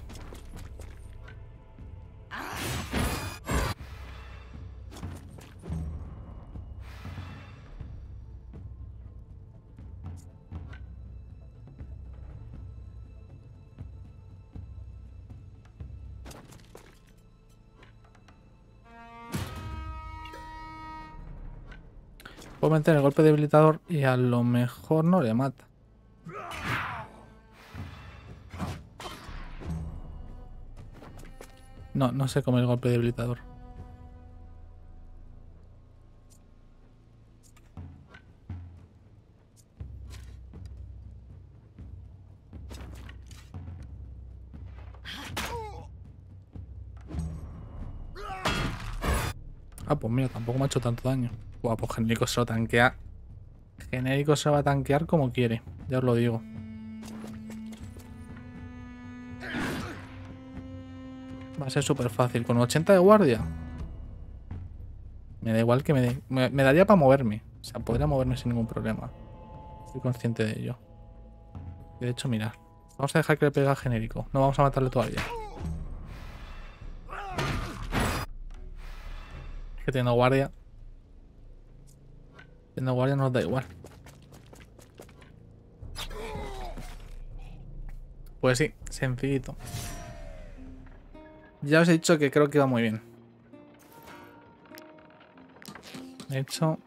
Puedo meter el golpe debilitador y a lo mejor no le mata. No, no se come el golpe debilitador. Ah, pues mira, tampoco me ha hecho tanto daño. Buah, pues genérico se lo tanquea. Genérico se va a tanquear como quiere, ya os lo digo. Va a ser súper fácil. Con ochenta de guardia. Me da igual que me dé. Me, me daría para moverme. O sea, podría moverme sin ningún problema. Estoy consciente de ello. De hecho, mirad. Vamos a dejar que le pegue a genérico. No vamos a matarle todavía. Es que teniendo guardia. Teniendo guardia nos da igual. Pues sí, sencillito. Ya os he dicho que creo que va muy bien. De hecho,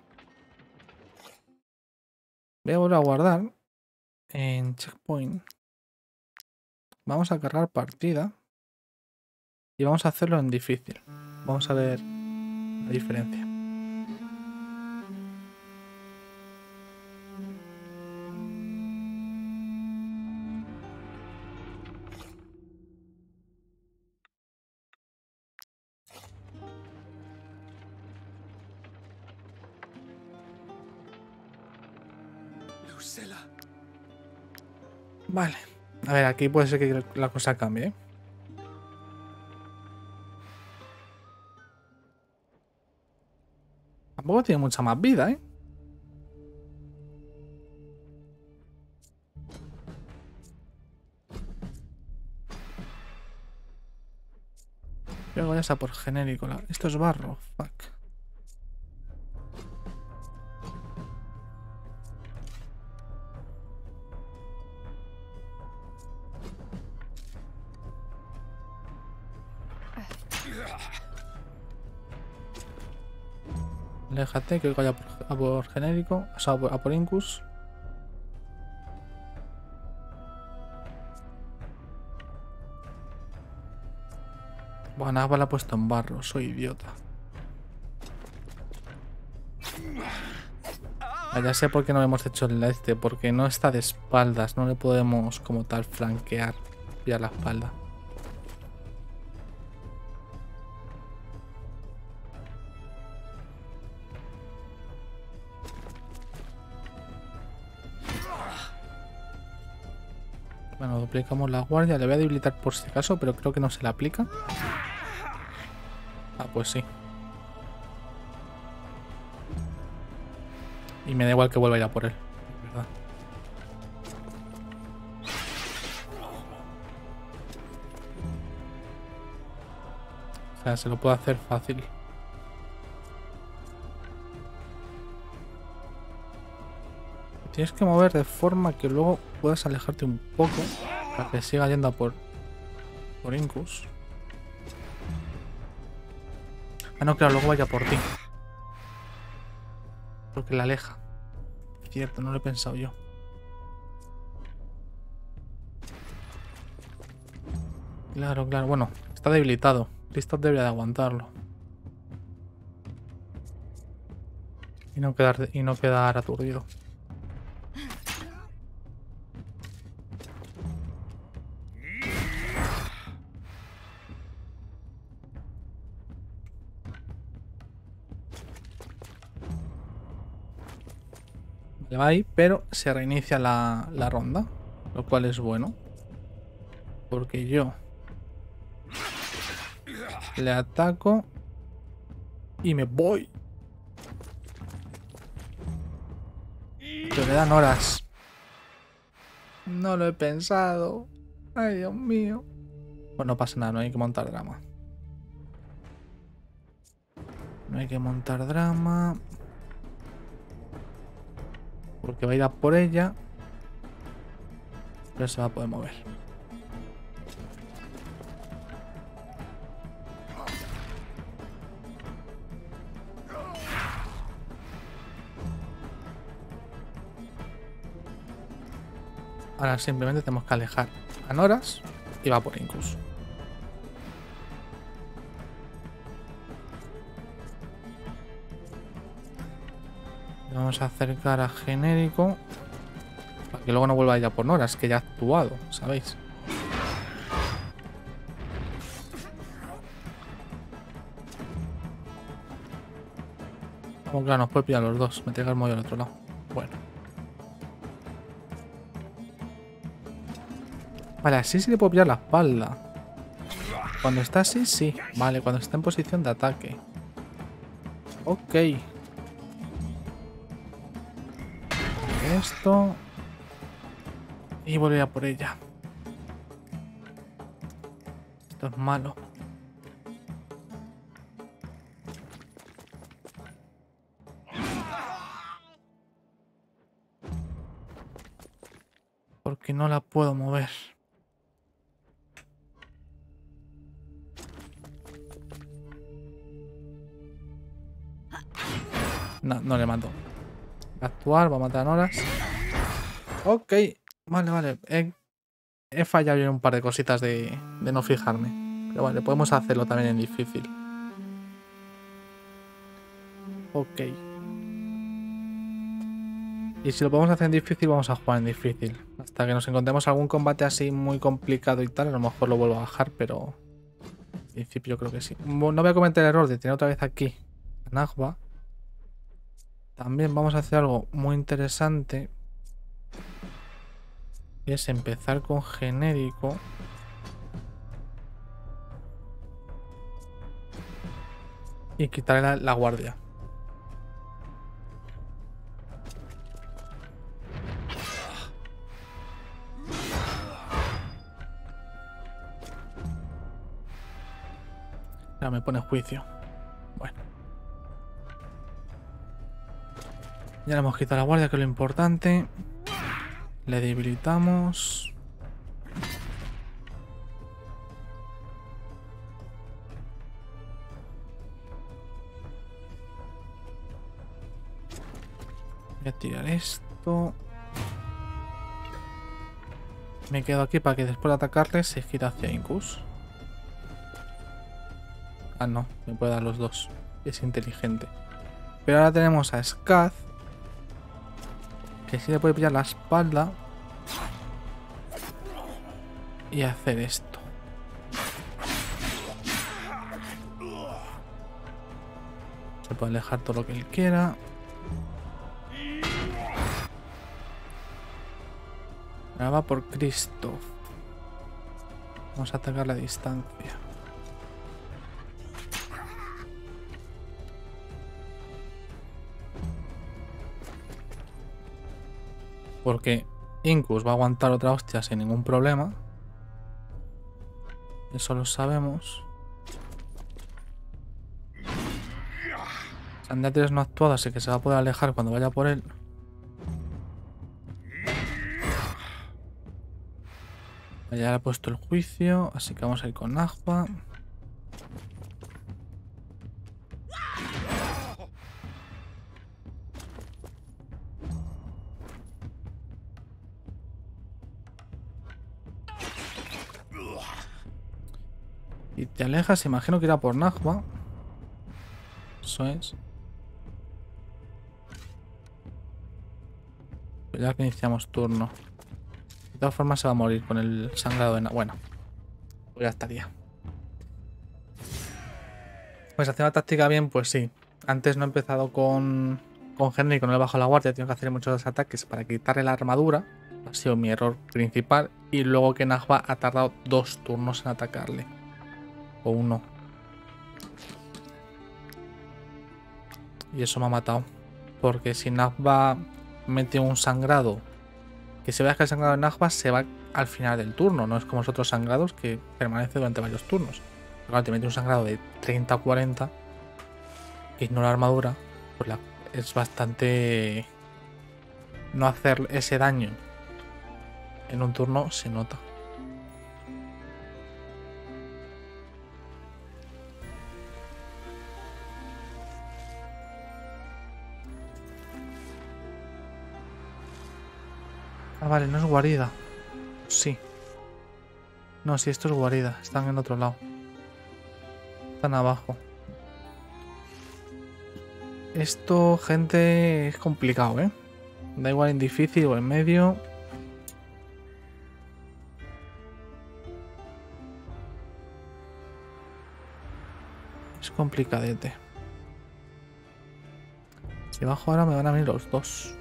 voy a volver a guardar en checkpoint. Vamos a cargar partida y vamos a hacerlo en difícil. Vamos a ver la diferencia. Vale. A ver, aquí puede ser que la cosa cambie, ¿eh? Tampoco tiene mucha más vida, ¿eh? Luego ya está por genérico. Esto es barro. Fuck. Aléjate, que vaya por, a por genérico, o sea, a por, a por Incus. Bueno, nada, la he puesto en barro, soy idiota. Ah, ya sé por qué no le hemos hecho el este, porque no está de espaldas, no le podemos como tal flanquear ya la espalda. Bueno, duplicamos la guardia, le voy a debilitar por si acaso, pero creo que no se le aplica. Ah, pues sí. Y me da igual que vuelva a ir a por él, ¿verdad? O sea, se lo puedo hacer fácil. Tienes que mover de forma que luego puedas alejarte un poco para que siga yendo a por, por Incus. Ah, no, claro, luego vaya por ti. Porque la aleja. Cierto, no lo he pensado yo. Claro, claro. Bueno, está debilitado. Listo, debería de aguantarlo. Y no quedar, y no quedar aturdido. Le va ahí, pero se reinicia la, la ronda. Lo cual es bueno. Porque yo le ataco y me voy. Pero me dan horas. No lo he pensado. Ay, Dios mío. Pues no pasa nada, no hay que montar drama. No hay que montar drama. Porque va a ir a por ella. Pero se va a poder mover. Ahora simplemente tenemos que alejar a Noras y va por Incus. Vamos a acercar a genérico para que luego no vuelva ya por Noras, que ya ha actuado, ¿sabéis? Como claro, nos puede pillar los dos. Me tengo el mollo al otro lado. Bueno. Vale, así sí le puedo pillar la espalda. Cuando está así, sí. Vale, cuando está en posición de ataque. Ok. Esto. Y volver a por ella. Esto es malo. Porque no la puedo mover. No, no le mato. Va a actuar, va a matar a Noras. Ok. Vale, vale. He, he fallado en un par de cositas de, de no fijarme. Pero vale, podemos hacerlo también en difícil. Ok. Y si lo podemos hacer en difícil, vamos a jugar en difícil. Hasta que nos encontremos algún combate así muy complicado y tal, a lo mejor lo vuelvo a bajar, pero... En principio yo creo que sí. No voy a cometer el error de tener otra vez aquí a Najwa. También vamos a hacer algo muy interesante. Y es empezar con genérico. Y quitarle la, la guardia. Ya me pone juicio. Bueno. Ya le hemos quitado la guardia, que es lo importante. Le debilitamos. Voy a tirar esto. Me quedo aquí para que después de atacarle se gira hacia Incus. Ah, no, me puede dar los dos. Es inteligente. Pero ahora tenemos a Skaz, que sí le puede pillar la espalda y hacer esto. Se puede alejar todo lo que él quiera. Ahora va por Cristo. Vamos a atacar la distancia. Porque Incus va a aguantar otra hostia sin ningún problema. Eso lo sabemos. Sandiatres no ha actuado, así que se va a poder alejar cuando vaya por él. Ya le he puesto el juicio, así que vamos a ir con Najwa. Y te alejas, imagino que irá por Najwa. Eso es. Pero ya que iniciamos turno. De todas formas se va a morir con el sangrado de Najwa. Bueno, pues ya estaría. Pues hacer la táctica bien, pues sí. Antes no he empezado con, con Genérico no le bajo la guardia, tengo que hacer muchos ataques para quitarle la armadura. Ha sido mi error principal. Y luego que Najwa ha tardado dos turnos en atacarle. O uno. Y eso me ha matado. Porque si Najwa mete un sangrado, que se vea que el sangrado de Najwa se va al final del turno. No es como los otros sangrados que permanece durante varios turnos. Pero cuando te mete un sangrado de treinta o cuarenta, que ignora la armadura, pues la, es bastante... No hacer ese daño en un turno se nota. Ah, vale, no es guarida. Sí. No, sí, esto es guarida. Están en otro lado. Están abajo. Esto, gente, es complicado, ¿eh? Da igual en difícil o en medio. Es complicadete. Si bajo ahora me van a venir los dos.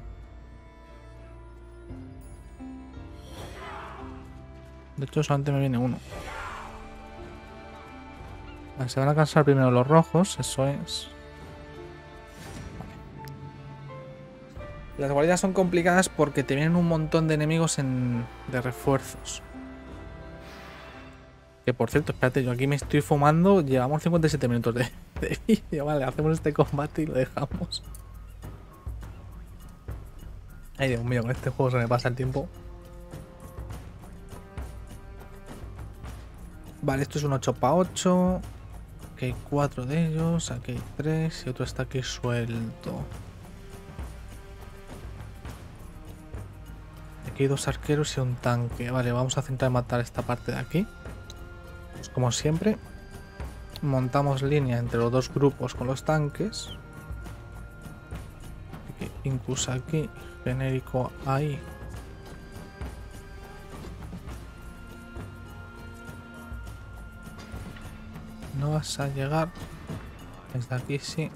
De hecho solamente me viene uno. Vale, se van a cansar primero los rojos, eso es. Vale. Las guaridas son complicadas porque te vienen un montón de enemigos en... de refuerzos. Que por cierto, espérate, yo aquí me estoy fumando. Llevamos cincuenta y siete minutos de, de vídeo. Vale, hacemos este combate y lo dejamos. Ay, Dios mío, con este juego se me pasa el tiempo. Vale, esto es un ocho para ocho. Aquí hay cuatro de ellos. Aquí hay tres. Y otro está aquí suelto. Aquí hay dos arqueros y un tanque. Vale, vamos a intentar matar esta parte de aquí. Pues como siempre, montamos línea entre los dos grupos con los tanques. Aquí, incluso aquí, Genérico ahí. No vas a llegar. Desde aquí sí.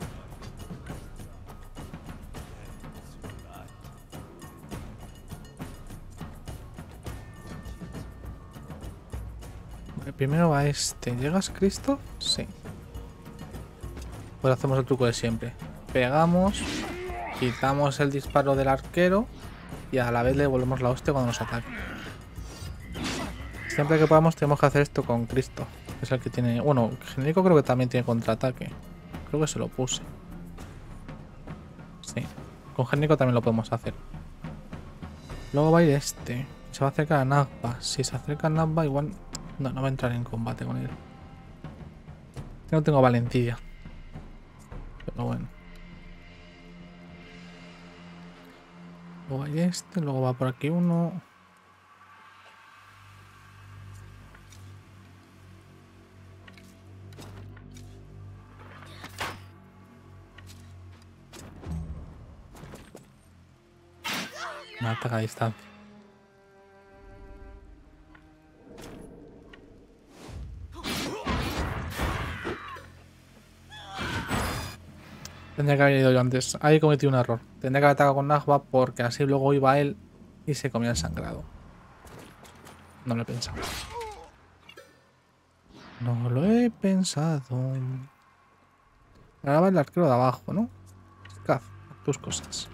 Vale, primero va este. ¿Llegas, Cristo? Sí. Pues hacemos el truco de siempre. Pegamos, quitamos el disparo del arquero y a la vez le devolvemos la hostia cuando nos ataque. Siempre que podamos tenemos que hacer esto con Cristo. Es el que tiene... Bueno, Genérico creo que también tiene contraataque. Creo que se lo puse. Sí. Con Genérico también lo podemos hacer. Luego va a ir este. Se va a acercar a Najwa. Si se acerca a Najwa igual... No, no va a entrar en combate con él. Yo no tengo valentía. Pero bueno. Luego hay este. Luego va por aquí uno. Me ataca a distancia. Tendría que haber ido yo antes. Ahí cometí un error. Tendría que haber atacado con Najwa porque así luego iba él y se comía el sangrado. No lo he pensado. No lo he pensado. Ahora va el arquero de abajo, ¿no? Haz tus cosas.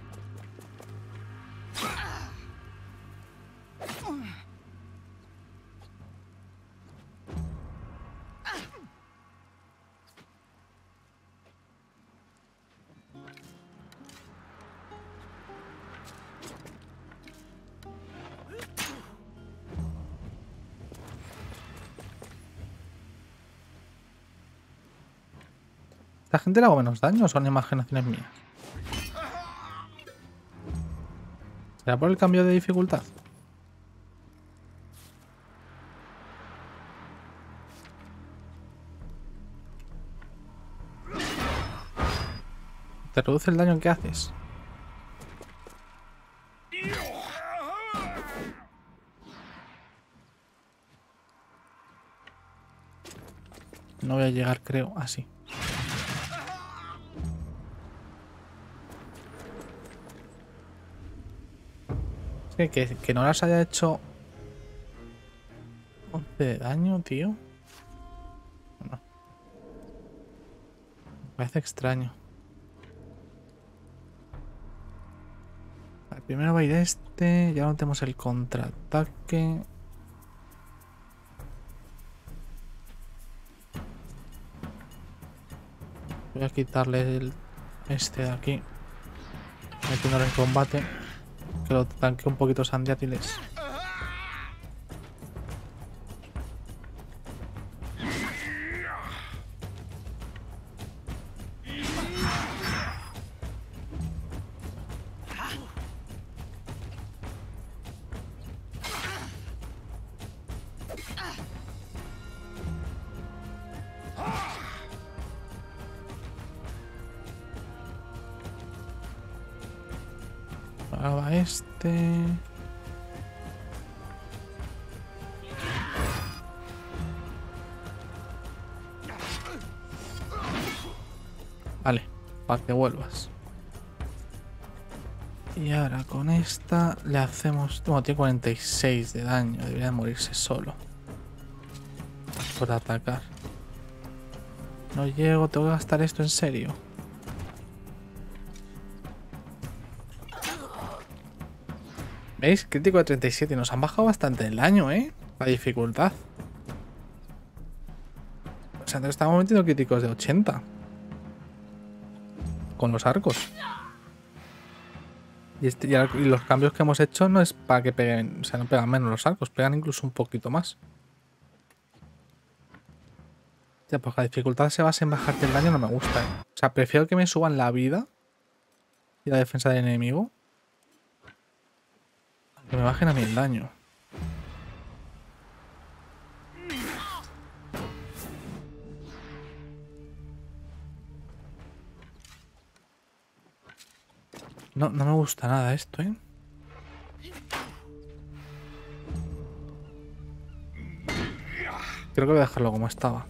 ¿Esta gente le hago menos daño o son imaginaciones mías? ¿Será por el cambio de dificultad? ¿Te reduce el daño que haces? No voy a llegar, creo, así. Que, que, que no las haya hecho once de daño, tío. No. Me parece extraño. Vale, primero va a ir este. Ya no tenemos el contraataque. Voy a quitarle el este de aquí. Metiéndolo en combate. Que lo tanque un poquito Sandiátiles. Ahora va este. Vale, para que vuelvas. Y ahora con esta le hacemos... Bueno, tiene cuarenta y seis de daño. Debería morirse solo. Por atacar. No llego, tengo que gastar esto en serio. ¿Veis? Crítico de treinta y siete. Nos han bajado bastante el daño, ¿eh? La dificultad. O sea, antes estábamos metiendo críticos de ochenta. Con los arcos. Y, este, y, y los cambios que hemos hecho no es para que peguen... O sea, no pegan menos los arcos. Pegan incluso un poquito más. Ya, pues la dificultad se basa en bajarte el daño no me gusta, ¿eh? O sea, prefiero que me suban la vida y la defensa del enemigo. Que me bajen a mí el daño. No, no me gusta nada esto, ¿eh? Creo que voy a dejarlo como estaba.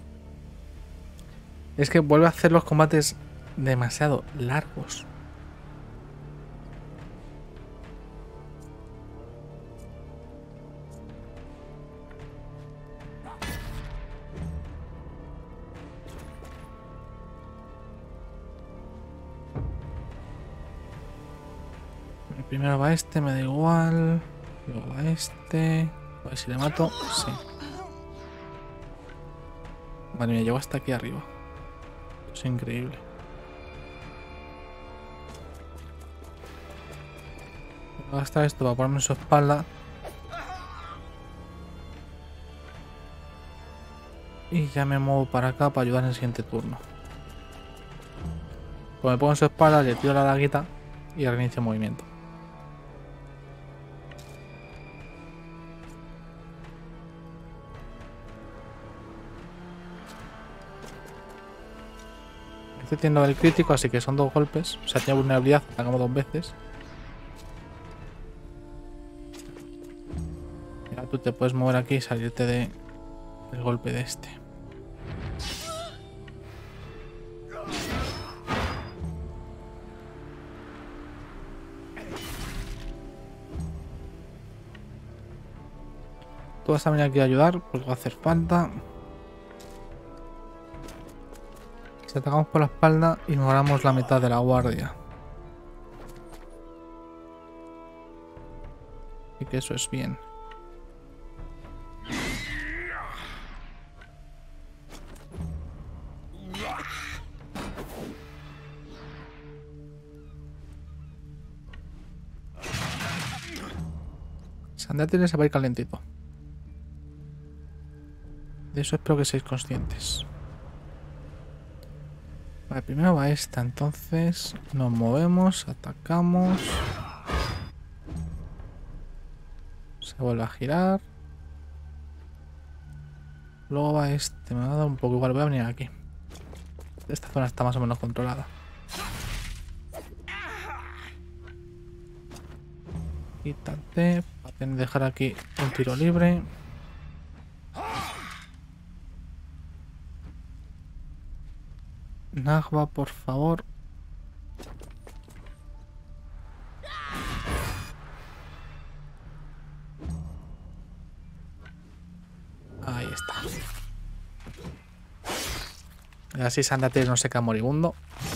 Es que vuelve a hacer los combates demasiado largos. Primero va este, me da igual. Luego va este. A ver si le mato. Sí. Madre mía, llego hasta aquí arriba. Es increíble. Voy a gastar esto para ponerme en su espalda. Y ya me muevo para acá para ayudar en el siguiente turno. Pues me pongo en su espalda, le tiro la daguita y reinicio el movimiento. Estoy teniendo el crítico, así que son dos golpes. O sea, tiene vulnerabilidad, atacamos dos veces. Ya tú te puedes mover aquí y salirte de el golpe de este. Tú vas a venir aquí a ayudar porque va a hacer falta. Si atacamos por la espalda, ignoramos la mitad de la guardia. Y que eso es bien. Sandiátiles se va a ir calentito. De eso espero que seáis conscientes. Vale, primero va esta, entonces nos movemos, atacamos. Se vuelve a girar. Luego va este, me va a dar un poco igual, voy a venir aquí. Esta zona está más o menos controlada. Quítate, para dejar aquí un tiro libre. Najwa, por favor. está. Y así Sandater no se queda moribundo.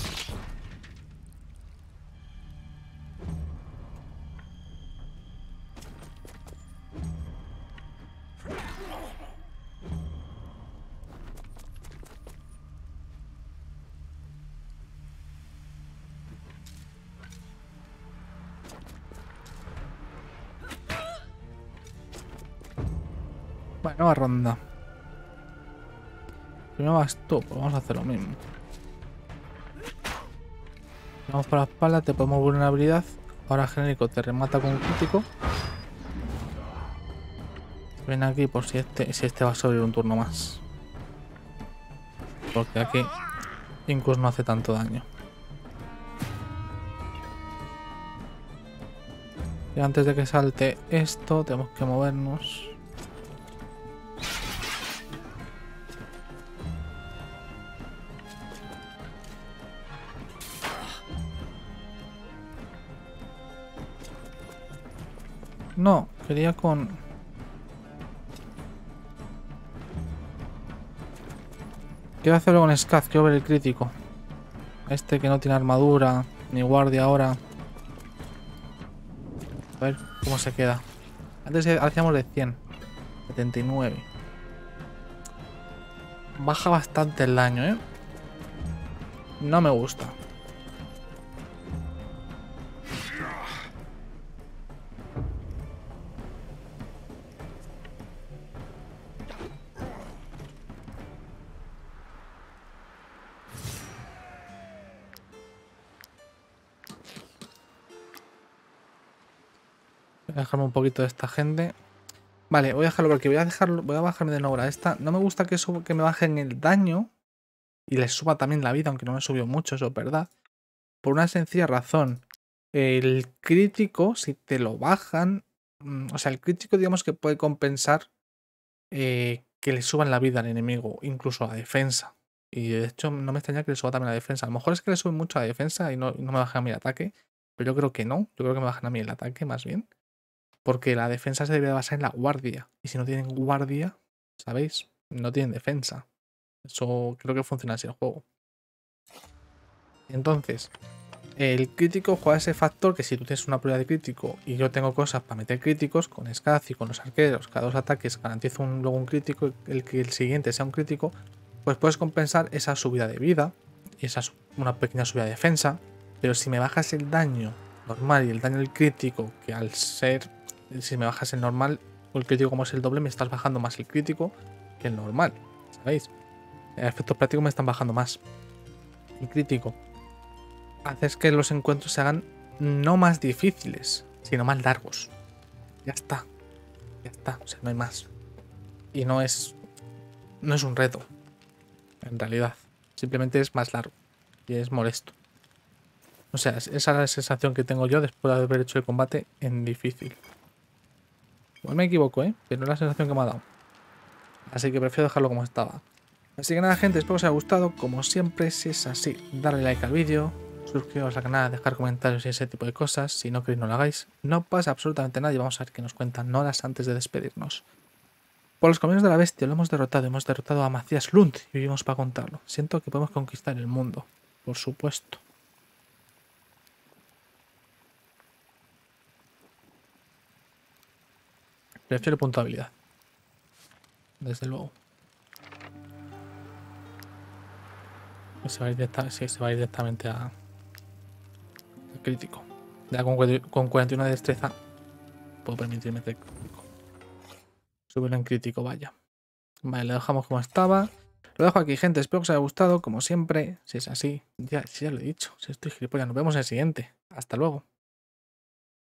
Bueno, nueva ronda. Primero vas tú, pues vamos a hacer lo mismo. Vamos por la espalda, te podemos vulnerabilidad. Ahora genérico te remata con un crítico. Ven aquí por si este, si este va a sobrevivir un turno más. Porque aquí Incus no hace tanto daño. Y antes de que salte esto, tenemos que movernos. No, quería con... Quiero hacerlo con Scaz, quiero ver el crítico. Este que no tiene armadura, ni guardia ahora. A ver cómo se queda. Antes hacíamos de cien. setenta y nueve. Baja bastante el daño, ¿eh? No me gusta. Voy a dejarme un poquito de esta gente. Vale, voy a dejarlo porque voy a dejarlo. Voy a bajarme de nuevo a esta. No me gusta que, suba, que me bajen el daño. Y les suba también la vida, aunque no me subió mucho, eso es verdad. Por una sencilla razón. El crítico, si te lo bajan. O sea, el crítico digamos que puede compensar eh, que le suban la vida al enemigo. Incluso a defensa. Y de hecho no me extraña que le suba también la defensa. A lo mejor es que le suben mucho a la defensa y no, no me bajan a mí el ataque. Pero yo creo que no. Yo creo que me bajan a mí el ataque más bien. Porque la defensa se debe basar en la guardia. Y si no tienen guardia, ¿sabéis? No tienen defensa. Eso creo que funciona así el juego. Entonces, el crítico juega ese factor que si tú tienes una prueba de crítico y yo tengo cosas para meter críticos, con Scaz y con los arqueros, cada dos ataques garantizo un, luego un crítico, el que el siguiente sea un crítico, pues puedes compensar esa subida de vida y esa una pequeña subida de defensa. Pero si me bajas el daño normal y el daño del crítico, que al ser... Si me bajas el normal o el crítico como es el doble, me estás bajando más el crítico que el normal. ¿Sabéis? A efectos prácticos me están bajando más. El crítico haces que los encuentros se hagan no más difíciles, sino más largos. Ya está. Ya está. O sea, no hay más. Y no es... No es un reto. En realidad. Simplemente es más largo. Y es molesto. O sea, esa es la sensación que tengo yo después de haber hecho el combate en difícil. Igual me equivoco, ¿eh? Pero no es la sensación que me ha dado. Así que prefiero dejarlo como estaba. Así que nada, gente, espero que os haya gustado. Como siempre, si es así, darle like al vídeo, suscribiros al canal, dejar comentarios y ese tipo de cosas. Si no queréis, no lo hagáis. No pasa absolutamente nada y vamos a ver qué nos cuentan horas antes de despedirnos. Por los caminos de la bestia lo hemos derrotado. Hemos derrotado a Matthias Lund y vivimos para contarlo. Siento que podemos conquistar el mundo. Por supuesto. Prefiero punto de habilidad. Desde luego. Se va a ir, directa, sí, se va a ir directamente a, a crítico. Ya con, con cuarenta y uno de destreza puedo permitirme hacer crítico. Subirlo en crítico, vaya. Vale, lo dejamos como estaba. Lo dejo aquí, gente. Espero que os haya gustado. Como siempre, si es así, ya, si ya lo he dicho. Si estoy gilipollas, nos vemos en el siguiente. Hasta luego.